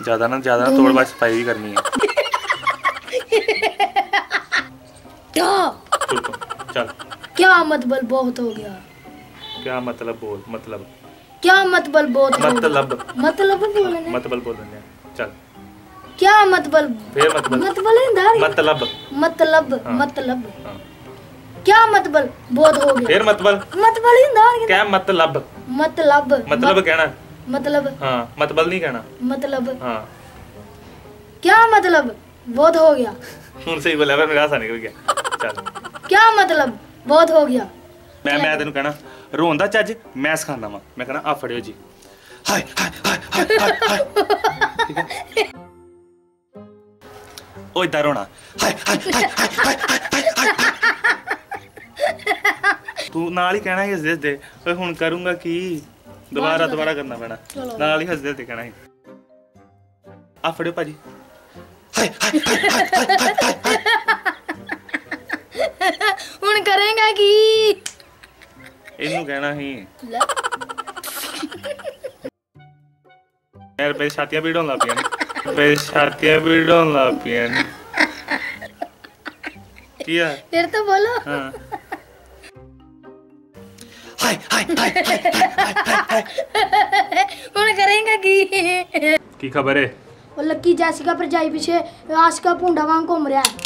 ज्यादा ना तोड़ बस सफाई भी करनी है। क्या चल क्या मतलब बहुत हो गया? क्या मतलब बोल, मतलब क्या मतलब बहुत हो मतलब गया? मतलब बोलने मतलब बोलने चल। क्या मतलब? फिर मतलब मतलब मतलब हाँ। मतलब हाँ। क्या मतलब बहुत हो गया? फिर मतलब क्या मतलब मतलब कहना मतलब हाँ, मतलब नहीं कहना मतलब हाँ। क्या मतलब बहुत हो गया? सही बोला, मेरा हासा निकल गया। चल क्या मतलब बहुत हो गया? मैं तेन कहना रोंदा चज मैं सिखाना वा, मैं कहना आ फड़ियो जी, हाय हाय हाय हाय हाय हाय, ठीक है ओ इधर रोना, हाय हाय हाय हाय हाय हाय हाय। तू नाल ही कहना ही हसदे हसदे, ओए हुन करूंगा की दोबारा करना पैना, नाल ही हसदे हसदे कहना ही आ फड़ियो भाजी, हाय हाय हाय हाय हाय हाय। हुन करेगा की इनू कहना ही यार मेरी छातियां पीड़ होन लग पियां ने, मेरी छातियां पीड़ होन लग पियां ने। किया फिर तो बोलो। हां हाय हाय हाय हाय हाय। हुन करेगा की खबर है? वो लक्की जैसिका भरजाई पीछे आशिका भुंडा वांग घूम रहा है।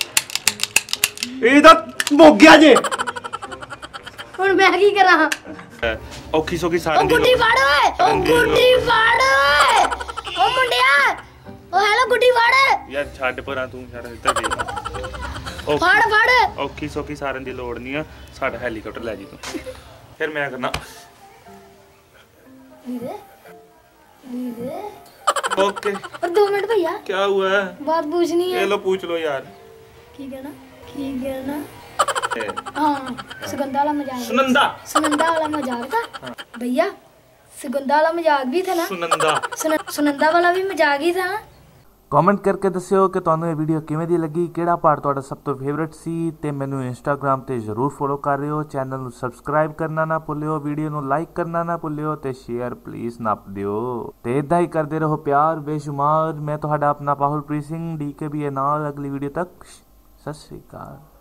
ए दा भोग गया जे। हुन मैं की करा? औखी सौखी ओ सारी गुड्डी फाड़ ओए, ओ गुड्डी फाड़ ओए, ओ मुंडिया, ओ हेलो गुड्डी फाड़ यार छੱਡ परा तू यार इधर देख। फाड़ औखी सौखी सारन दी लोड़ नहीं है, साडा हेलीकाप्टर ले जी तू। फिर मैं करना ओके। और 2 मिनट भैया क्या हुआ है? बात पूछनी है। ये लो पूछ लो यार। की कहना हाँ सुगंधा वाला मजाक, सुनंदा वाला मजाक था भैया, सुगंधा वाला मजाक भी था ना, सुनंदा वाला भी मजाक ही था। कमेंट करके दस्सिओ कि तुहानू ये वीडियो किवें दी लगी, किहड़ा पार्ट तुहाडा सब तो फेवरेट सी, ते मैनू इंस्टाग्राम ते जरूर फॉलो कर रहे हो, चैनल नू सबसक्राइब करना ना भुल्लिओ, वीडियो नू लाइक करना ना भुल्लिओ ते शेयर प्लीज नप दिओ ते इदां ही करदे रहो प्यार बेशुमार। मैं तुहाडा अपना पाहुलप्रीत सिंह DKB नाल, अगली वीडियो तक सत श्री अकाल।